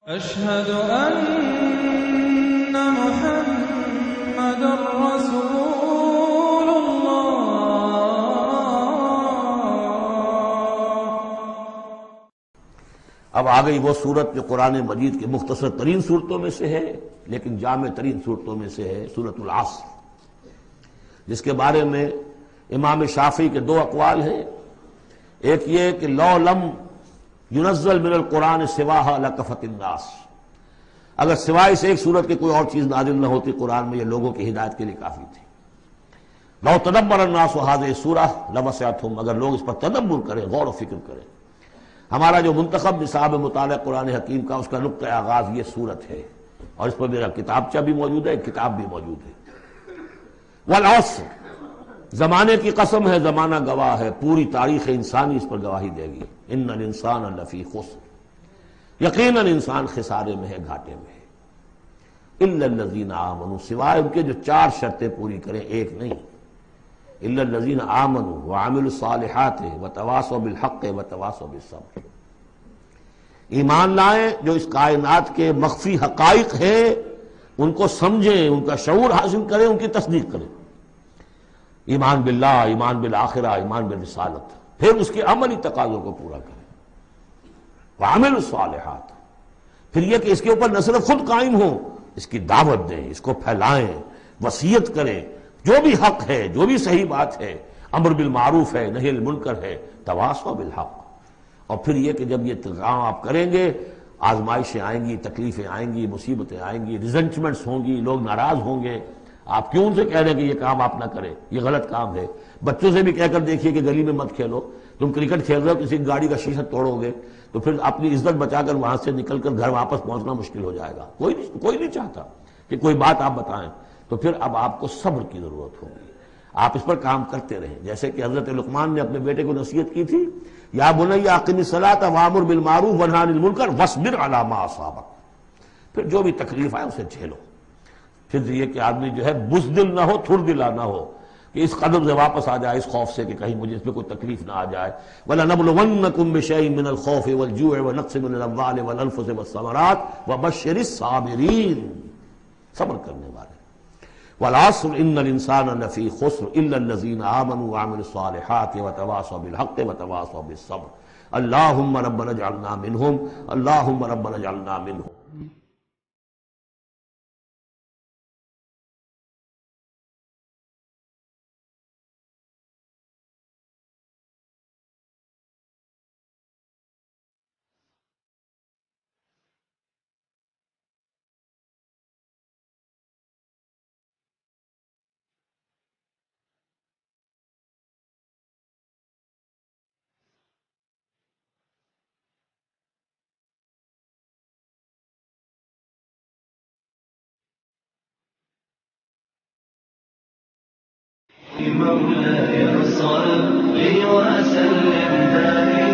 أشهد أن محمد رسول الله۔ اب آ گئی وہ صورت جو قرآن مجید کے مختصر ترین صورتوں میں سے ہے لیکن جامع ترین صورتوں میں سے ہے، سورۃ العصر، جس کے بارے میں امام شافعی کے دو اقوال ہیں۔ ایک یہ کہ لو لم ينزل من القرآن سواها لکفت الناس، اگر سوائے اس ایک صورت کے کوئی اور چیز نازل نہ ہوتی قرآن میں، یہ لوگوں کی ہدایت کے لیے کافی تھی۔ لو تدبر الناس هذه السورة لوسعتهم، اگر لوگ اس پر تدبر کریں، غور و فکر کریں۔ ہمارا جو منتخب نصاب مطالعہ قرآن حکیم کا، اس کا نقطہ آغاز یہ صورت ہے، اور اس پر میرا کتابچہ بھی موجود ہے، ایک کتاب بھی موجود ہے۔ والعصر، زمانے کی قسم ہے، زمانہ گواہ ہے، پوری تاریخ انسانی اس پر گواہی دے گی۔ ان الانسان لفی خسر، یقیناً انسان خسارے میں ہے، گھاٹے میں ہے۔ الا الذین آمنوا، سوائے ان کے جو چار شرطیں پوری کریں، ایک نہیں۔ الا الذین آمنوا وعملوا الصالحات وتواصوا بالحق وتواصوا بالصبر، ایمان لائیں، جو اس کائنات کے مخفی حقائق ہیں ان کو سمجھیں، ان کا شعور حاصل کریں، ان کی تصدیق کریں۔ ایمان باللہ، ایمان بالآخرہ، ایمان بالرسالت، پھر اس کے عملی تقاضوں کو پورا کریں۔ وعملوا الصالحات، پھر یہ کہ اس کے اوپر نہ صرف خود قائم ہوں، اس کی دعوت دیں، اس کو پھیلائیں، وصیت کریں، جو بھی حق ہے، جو بھی صحیح بات ہے، امر بالمعروف ہے، نہی عن المنکر ہے، تواصوا بالحق۔ اور پھر یہ کہ جب یہ کام آپ کریں گے، آزمائشیں آئیں گی، تکلیفیں آئیں گی، مصیبتیں آئیں گی، ریزنٹمنٹس ہوں گی، لوگ ناراض ہوں گے۔ آپ کیوں ان سے کہہ رہے ہیں کہ یہ کام آپ نہ کریں، یہ غلط کام ہے؟ بچوں سے بھی کہہ کر دیکھیے کہ گلی میں مت کھیلو، تم کرکٹ کھیل رہے ہو، کسی گاڑی کا شیشہ توڑو گے تو پھر اپنی عزت بچا کر وہاں سے نکل کر گھر واپس پہنچنا مشکل ہو جائے گا۔ کوئی نہیں چاہتا کہ کوئی بات آپ بتائیں، تو پھر اب آپ کو صبر کی ضرورت ہوگی، آپ اس پر کام کرتے رہیں۔ جیسے کہ حضرت لقمان نے اپنے بیٹے کو نصیحت کی تھی، یا بنی اقم الصلاۃ وامر بالمعروف وانہی عن المنکر واصبر علی ما اصابک، پھر جو بھی تکلیف آئے اسے جھیلو۔ پھر یہ کہ آدمی جو ہے بزدل نہ ہو، تھر دلا نہ ہو، کہ اس قدم سے واپس آ جائے، اس خوف سے کہ کہیں مجھے اس میں کوئی تکلیف نہ آ جائے۔ وَلَنَبْلُوَنَّكُمْ بِشَيْءٍ مِّنَ الْخَوْفِ وَالْجُوعِ وَنَقْصٍ مِّنَ الْأَمْوَالِ وَالْأَنفُسِ وَالثَّمَرَاتِ وَبَشِّرِ الصَّابِرِينَ، صبر کرنے والے۔ وَالْعَصْرِ إِنَّ الْإِنسَانَ لَفِي خُسْرٍ إِلَّا الَّذِينَ آمَنُوا وَعَمِلُوا الصَّالِحَاتِ وَتَوَاصَوْا بِالْحَقِّ وَتَوَاصَوْا بِالصَّبْرِ اللهم ربنا اجعلنا منهم، اللهم ربنا اجعلنا منهم۔ مولاي صل وسلم دائما